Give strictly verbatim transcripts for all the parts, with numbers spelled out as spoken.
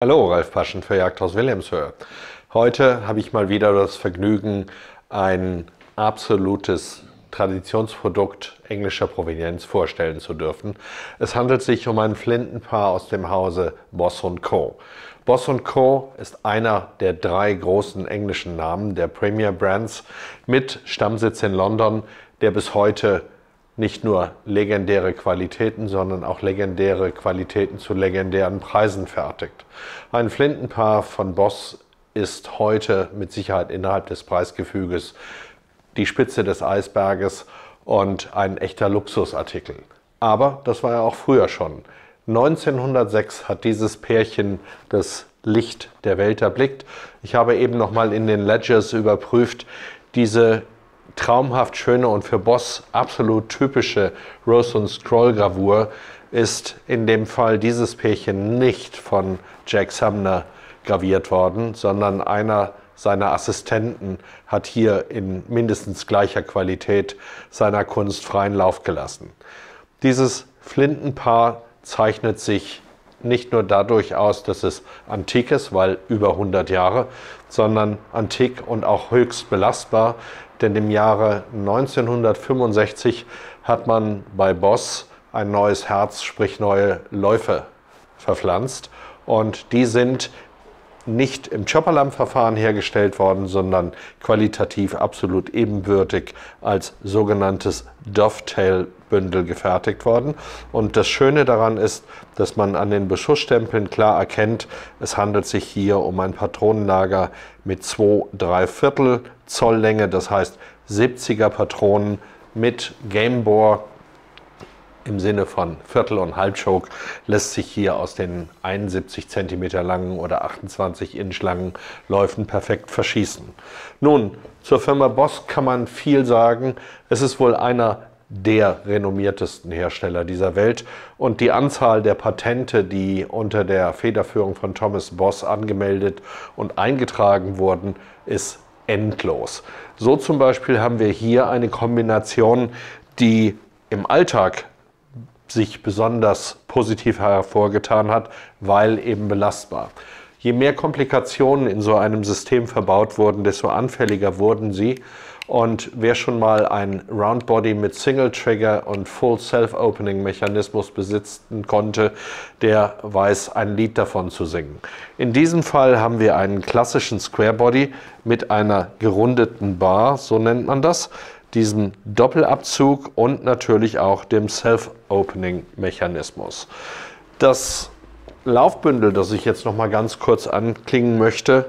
Hallo, Ralf Paschen für Jagdhaus Wilhelmshöhe. Heute habe ich mal wieder das Vergnügen, ein absolutes Traditionsprodukt englischer Provenienz vorstellen zu dürfen. Es handelt sich um ein Flintenpaar aus dem Hause Boss und Co. Boss und Co. ist einer der drei großen englischen Namen der Premier Brands mit Stammsitz in London, der bis heute nicht nur legendäre Qualitäten, sondern auch legendäre Qualitäten zu legendären Preisen fertigt. Ein Flintenpaar von Boss ist heute mit Sicherheit innerhalb des Preisgefüges die Spitze des Eisberges und ein echter Luxusartikel. Aber das war ja auch früher schon. neunzehnhundertsechs hat dieses Pärchen das Licht der Welt erblickt. Ich habe eben noch mal in den Ledgers überprüft, diese traumhaft schöne und für Boss absolut typische Rose- und Scroll-Gravur ist in dem Fall dieses Pärchen nicht von Jack Sumner graviert worden, sondern einer seiner Assistenten hat hier in mindestens gleicher Qualität seiner Kunst freien Lauf gelassen. Dieses Flintenpaar zeichnet sich nicht nur dadurch aus, dass es antik ist, weil über hundert Jahre, sondern antik und auch höchst belastbar. Denn im Jahre neunzehnhundertfünfundsechzig hat man bei Boss ein neues Herz, sprich neue Läufe verpflanzt. Und die sind nicht im Chopperlamp-Verfahren hergestellt worden, sondern qualitativ absolut ebenbürtig als sogenanntes Dovetail-Bündel gefertigt worden. Und das Schöne daran ist, dass man an den Beschussstempeln klar erkennt, es handelt sich hier um ein Patronenlager mit zwei drei Viertel Zoll Länge, das heißt siebziger Patronen mit Gamebore. Im Sinne von Viertel- und Halbchoke lässt sich hier aus den einundsiebzig Zentimeter langen oder achtundzwanzig Inch langen Läufen perfekt verschießen. Nun, zur Firma Boss kann man viel sagen. Es ist wohl einer der renommiertesten Hersteller dieser Welt und die Anzahl der Patente, die unter der Federführung von Thomas Boss angemeldet und eingetragen wurden, ist endlos. So zum Beispiel haben wir hier eine Kombination, die im Alltag sich besonders positiv hervorgetan hat, weil eben belastbar. Je mehr Komplikationen in so einem System verbaut wurden, desto anfälliger wurden sie. Und wer schon mal ein Roundbody mit Single Trigger und Full Self-Opening Mechanismus besitzen konnte, der weiß ein Lied davon zu singen. In diesem Fall haben wir einen klassischen Square Body mit einer gerundeten Bar, so nennt man das, diesen Doppelabzug und natürlich auch dem Self-Opening-Mechanismus. Das Laufbündel, das ich jetzt noch mal ganz kurz anklingen möchte,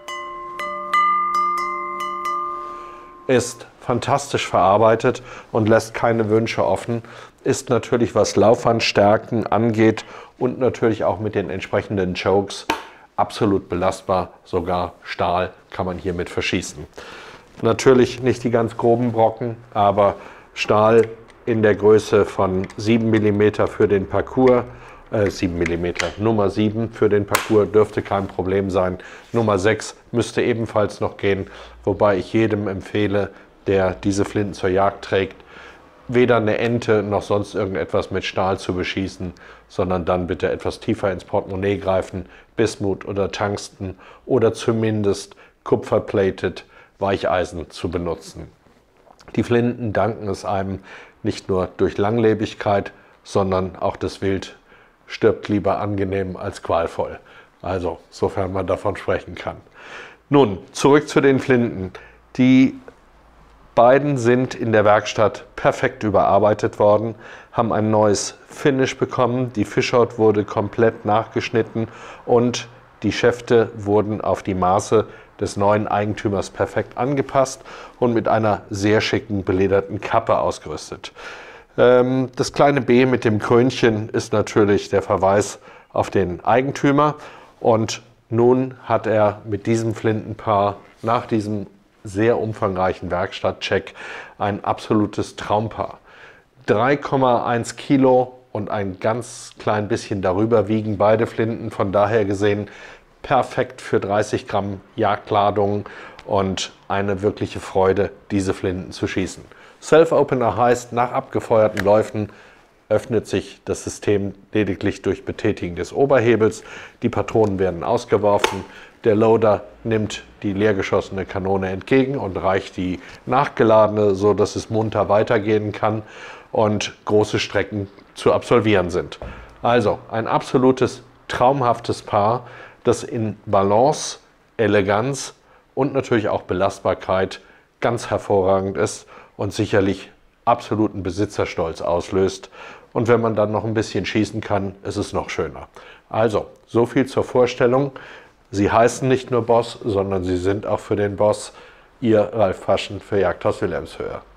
ist fantastisch verarbeitet und lässt keine Wünsche offen, ist natürlich, was Laufwandstärken angeht und natürlich auch mit den entsprechenden Chokes absolut belastbar, sogar Stahl kann man hiermit verschießen. Natürlich nicht die ganz groben Brocken, aber Stahl in der Größe von sieben Millimeter für den Parcours, äh, sieben Millimeter, Nummer sieben für den Parcours dürfte kein Problem sein. Nummer sechs müsste ebenfalls noch gehen, wobei ich jedem empfehle, der diese Flinten zur Jagd trägt, weder eine Ente noch sonst irgendetwas mit Stahl zu beschießen, sondern dann bitte etwas tiefer ins Portemonnaie greifen, Bismut oder Tungsten oder zumindest kupferplated Weicheisen zu benutzen. Die Flinten danken es einem nicht nur durch Langlebigkeit, sondern auch das Wild stirbt lieber angenehm als qualvoll. Also, sofern man davon sprechen kann. Nun, zurück zu den Flinten. Die beiden sind in der Werkstatt perfekt überarbeitet worden, haben ein neues Finish bekommen, die Fischhaut wurde komplett nachgeschnitten und die Schäfte wurden auf die Maße des neuen Eigentümers perfekt angepasst und mit einer sehr schicken belederten Kappe ausgerüstet. Ähm, das kleine B mit dem Krönchen ist natürlich der Verweis auf den Eigentümer und nun hat er mit diesem Flintenpaar nach diesem sehr umfangreichen Werkstattcheck ein absolutes Traumpaar. drei Komma eins Kilo und ein ganz klein bisschen darüber wiegen beide Flinten, von daher gesehen perfekt für dreißig Gramm Jagdladung und eine wirkliche Freude, diese Flinten zu schießen. Self-Opener heißt, nach abgefeuerten Läufen öffnet sich das System lediglich durch Betätigen des Oberhebels. Die Patronen werden ausgeworfen. Der Loader nimmt die leergeschossene Kanone entgegen und reicht die nachgeladene, sodass es munter weitergehen kann und große Strecken zu absolvieren sind. Also ein absolutes traumhaftes Paar, das in Balance, Eleganz und natürlich auch Belastbarkeit ganz hervorragend ist und sicherlich absoluten Besitzerstolz auslöst. Und wenn man dann noch ein bisschen schießen kann, ist es noch schöner. Also, so viel zur Vorstellung. Sie heißen nicht nur Boss, sondern sie sind auch für den Boss. Ihr Ralf Faschen für Jagdhaus Wilhelmshöhe.